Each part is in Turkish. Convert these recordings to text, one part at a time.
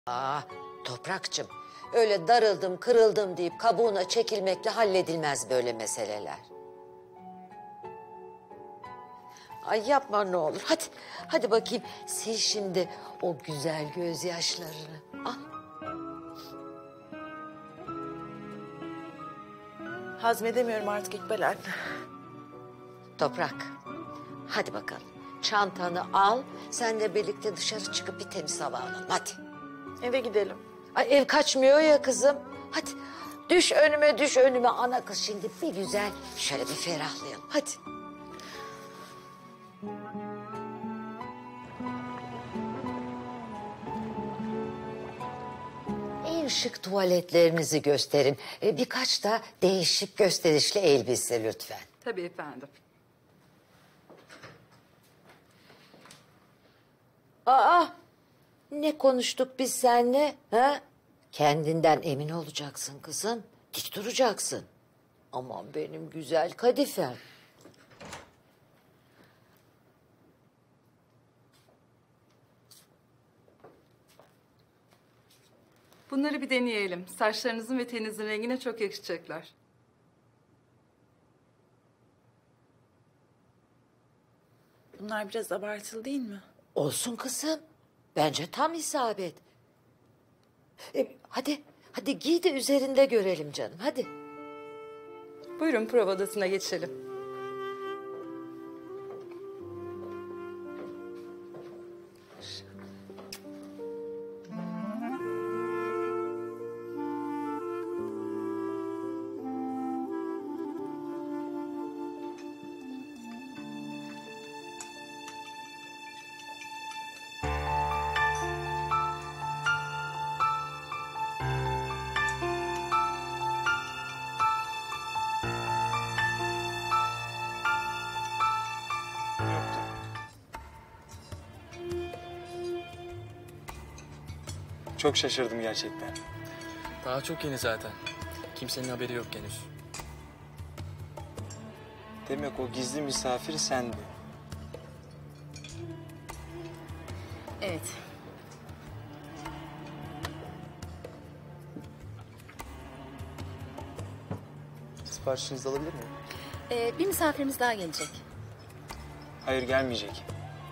Toprakçım, öyle darıldım, kırıldım deyip kabuğuna çekilmekle halledilmez böyle meseleler. Ay yapma ne olur. Hadi bakayım sil şimdi o güzel gözyaşlarını. Al. Hazmedemiyorum artık İkbal anne. Toprak, hadi bakalım. Çantanı al, senle birlikte dışarı çıkıp bir temiz hava alalım. Hadi. Eve gidelim. Ay ev kaçmıyor ya kızım. Hadi düş önüme ana kız şimdi bir güzel şöyle bir ferahlayalım. Hadi. En şık tuvaletlerinizi gösterin. Birkaç da değişik gösterişli elbise lütfen. Tabii efendim. Ne konuştuk biz seninle? Ha? Kendinden emin olacaksın kızım. Dik duracaksın. Aman benim güzel kadifem. Bunları bir deneyelim. Saçlarınızın ve teninizin rengine çok yakışacaklar. Bunlar biraz abartılı değil mi? Olsun kızım. Bence tam isabet. Hadi giy de üzerinde görelim canım. Hadi. Buyurun prova odasına geçelim. Çok şaşırdım gerçekten. Daha çok yeni zaten. Kimsenin haberi yok henüz. Demek o gizli misafir sendin. Evet. Siparişinizi alabilir miyim? Bir misafirimiz daha gelecek. Hayır, gelmeyecek.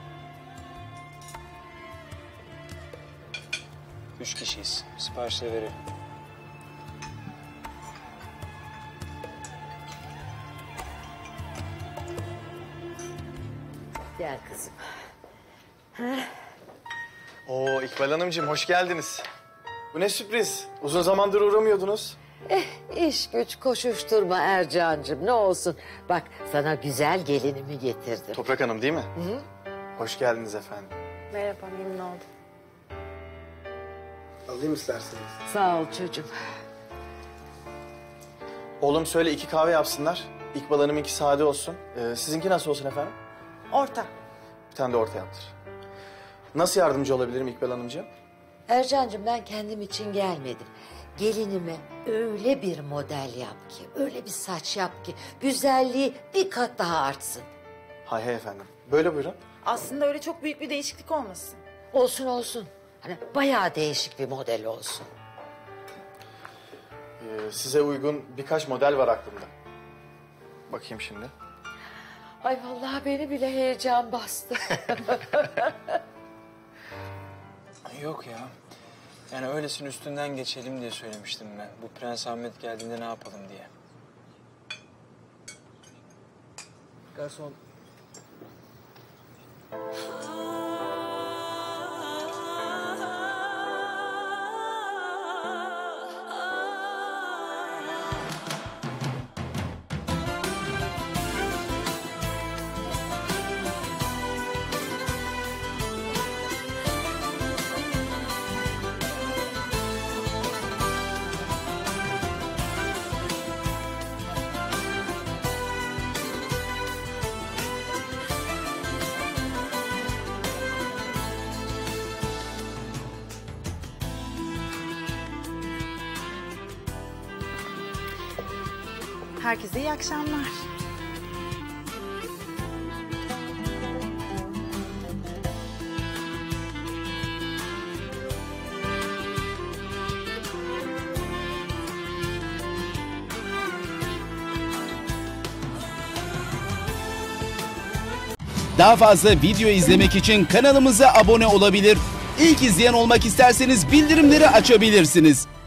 3 kişiyiz. Siparişleri verelim. Gel kızım. Oo İkbal Hanımcığım hoş geldiniz. Bu ne sürpriz? Uzun zamandır uğramıyordunuz. İş güç koşuşturma Ercan'cığım ne olsun. Bak sana güzel gelinimi getirdim. Toprak Hanım değil mi? Hı. Hoş geldiniz efendim. Merhaba, memnun oldum. Alayım isterseniz. Sağ ol çocuğum. Oğlum söyle 2 kahve yapsınlar. İkbal Hanım'ınki sade olsun. Sizinki nasıl olsun efendim? Orta. Bir tane de orta yaptır. Nasıl yardımcı olabilirim İkbal Hanımcığım? Ercan'cığım ben kendim için gelmedim. Gelinime öyle bir model yap ki, öyle bir saç yap ki güzelliği bir kat daha artsın. Hay hay efendim. Böyle buyurun. Aslında öyle çok büyük bir değişiklik olmasın. Olsun. Hani bayağı değişik bir model olsun. Size uygun birkaç model var aklımda. Bakayım şimdi. Ay vallahi beni bile heyecan bastı. Yok ya. Yani öylesine üstünden geçelim diye söylemiştim ben. Bu Prens Ahmet geldiğinde ne yapalım diye. Garson. Herkese iyi akşamlar. Daha fazla video izlemek için kanalımıza abone olabilir. İlk izleyen olmak isterseniz bildirimleri açabilirsiniz.